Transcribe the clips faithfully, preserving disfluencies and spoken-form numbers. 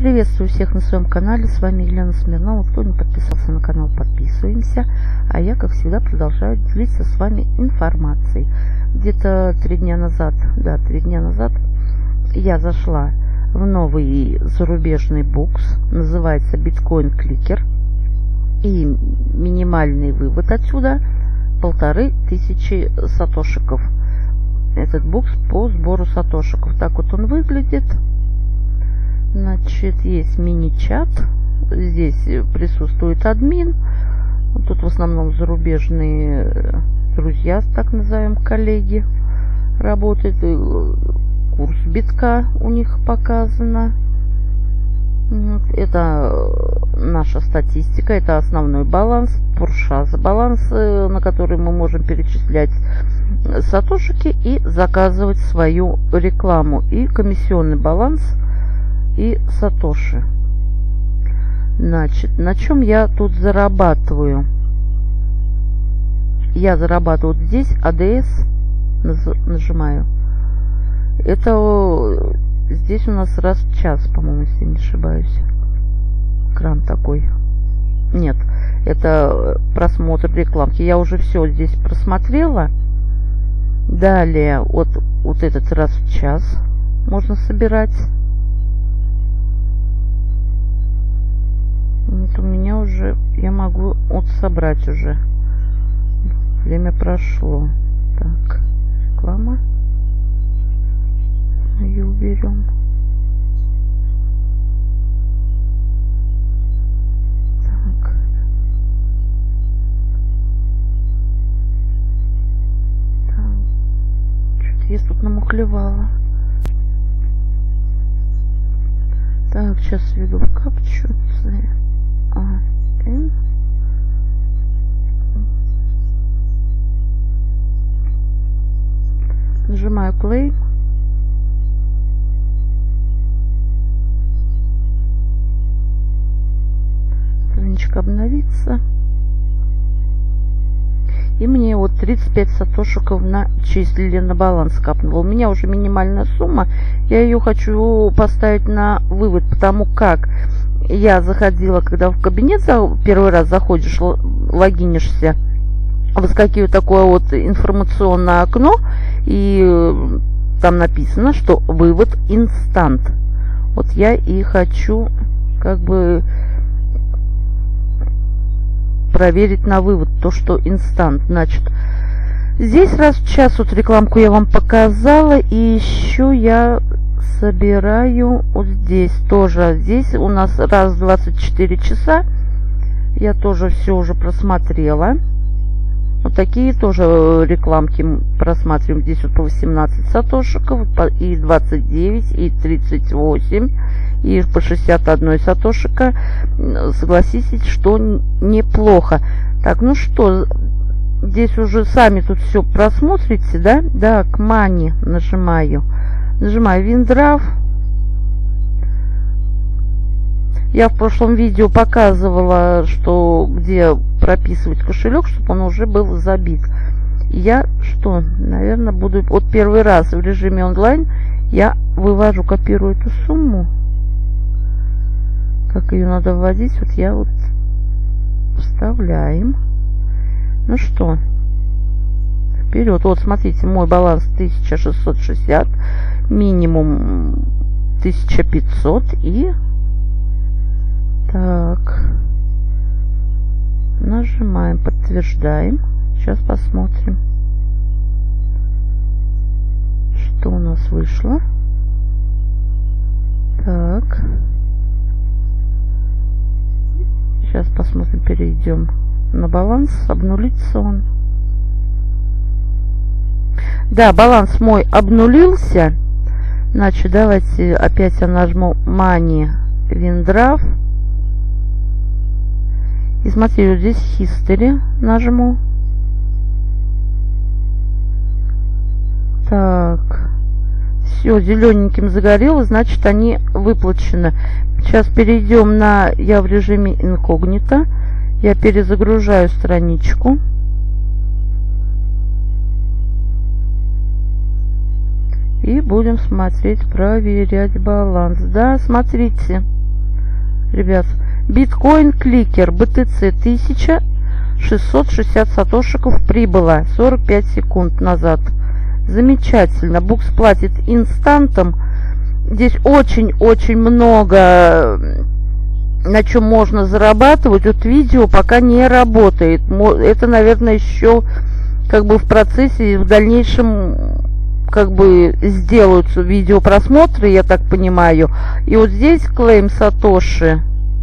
Приветствую всех на своем канале, с вами Елена Смирнова. Кто не подписался на канал, подписываемся. А я, как всегда, продолжаю делиться с вами информацией. Где-то три дня назад, да, три дня назад я зашла в новый зарубежный букс, называется Bitcoin Clicker. И минимальный вывод отсюда полторы тысячи сатошиков. Этот букс по сбору сатошиков. Так вот он выглядит. Значит, есть мини-чат. Здесь присутствует админ. Тут в основном зарубежные друзья, так назовем, коллеги работают. Курс битка у них показано. Это наша статистика, это основной баланс, Пуршаза баланс, на который мы можем перечислять сатошики и заказывать свою рекламу. И комиссионный баланс и сатоши. Значит, на чем я тут зарабатываю? Я зарабатываю вот здесь а дэ эс, нажимаю. Это здесь у нас раз в час, по-моему, если не ошибаюсь. Экран такой. Нет, это просмотр рекламки. Я уже все здесь просмотрела. Далее, вот, вот этот раз в час можно собирать. Вот у меня уже, я могу вот собрать уже. Время прошло. Так, реклама. Ее уберем. Так. Так. Что-то я тут намухлевала. Так, сейчас введу в капчу. А, Н. Нажимаю play. Страничка обновится. И мне вот тридцать пять сатошиков начислили на баланс, капнуло. У меня уже минимальная сумма. Я ее хочу поставить на вывод, потому как я заходила, когда в кабинет первый раз заходишь, логинишься, выскакивает такое вот информационное окно, и там написано, что вывод инстант. Вот я и хочу как бы проверить на вывод то, что инстант. Значит, здесь раз в час вот рекламку я вам показала, и еще я собираю вот здесь тоже. Здесь у нас раз в двадцать четыре часа. Я тоже все уже просмотрела. Вот такие тоже рекламки просматриваем. Здесь вот по восемнадцать сатошиков, и двадцать девять, и тридцать восемь, и по шестьдесят один сатошика. Согласитесь, что неплохо. Так, ну что, здесь уже сами тут все просмотрите, да? Да, к мани нажимаю. Нажимаю Виндраф. Я в прошлом видео показывала, что где прописывать кошелек, чтобы он уже был забит. Я что, наверное, буду... Вот первый раз в режиме онлайн я вывожу, копирую эту сумму. Как ее надо вводить? Вот я вот вставляем. Ну что, вперед. Вот смотрите, мой баланс тысяча шестьсот шестьдесят, минимум тысяча пятьсот и... Так, нажимаем, подтверждаем. Сейчас посмотрим, что у нас вышло. Так, сейчас посмотрим, перейдем на баланс, обнулится он. Да, баланс мой обнулился. Значит, давайте опять я нажму Money Виндраф. И смотрите, вот здесь History нажму. Так. Все, зелененьким загорелось, значит, они выплачены. Сейчас перейдем на... Я в режиме инкогнито. Я перезагружаю страничку. И будем смотреть, проверять баланс. Да, смотрите. ребят. Биткоин кликер би ти си тысяча шестьсот шестьдесят сатошиков прибыло сорок пять секунд назад. Замечательно. Букс платит инстантом. Здесь очень-очень много на чем можно зарабатывать. Вот видео пока не работает. Это, наверное, еще как бы в процессе, в дальнейшем как бы сделаются видеопросмотры, я так понимаю. И вот здесь клейм Сатоши.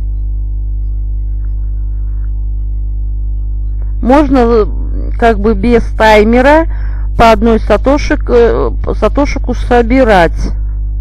Можно как бы без таймера по одной сатошик, сатошику собирать.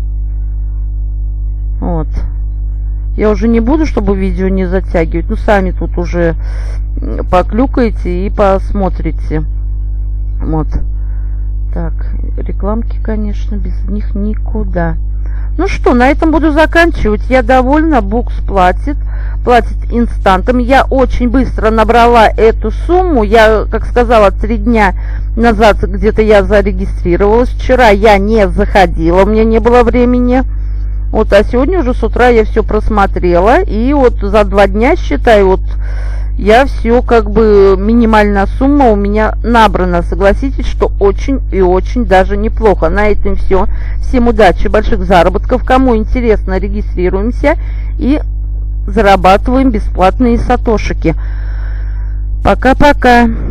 Вот. Я уже не буду, чтобы видео не затягивать. Ну, сами тут уже поклюкаете и посмотрите. Вот. Так, рекламки, конечно, без них никуда. Ну что, на этом буду заканчивать. Я довольна, Букс платит. Платит инстантом. Я очень быстро набрала эту сумму. Я, как сказала, три дня назад где-то я зарегистрировалась. Вчера я не заходила, у меня не было времени. Вот, а сегодня уже с утра я все просмотрела. И вот за два дня, считай, вот я все, как бы, минимальная сумма у меня набрана. Согласитесь, что очень и очень даже неплохо. На этом все. Всем удачи, больших заработков. Кому интересно, регистрируемся и зарабатываем бесплатные сатошики. Пока-пока.